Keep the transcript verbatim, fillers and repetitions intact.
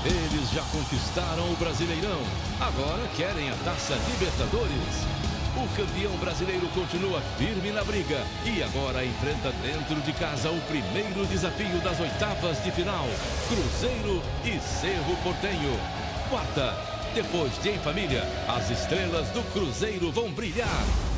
Eles já conquistaram o Brasileirão, agora querem a Taça Libertadores. O campeão brasileiro continua firme na briga e agora enfrenta dentro de casa o primeiro desafio das oitavas de final. Cruzeiro e Cerro Porteño. Quarta, depois de Em Família, as estrelas do Cruzeiro vão brilhar.